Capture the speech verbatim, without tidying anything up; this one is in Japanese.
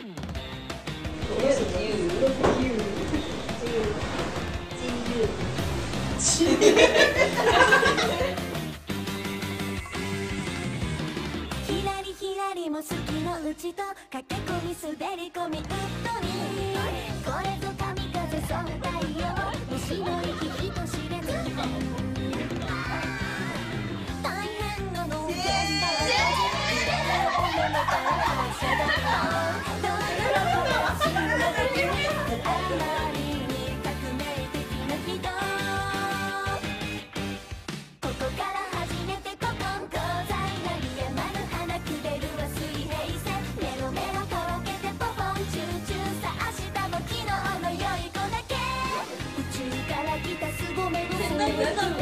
自由自由自由自由ひらりひらりも好きのうちと駆け込み滑り込みうっとりこれぞ神風そん太陽虫の息人知れず大変なの現場はの会社だどういうことか知らずにあまりに革命的な人ここから始めて古今東西鳴りやまぬ花くべるは水平線メロメロとろけてポポンチューチューさ明日も昨日の良い子だけ宇宙から来た凄めの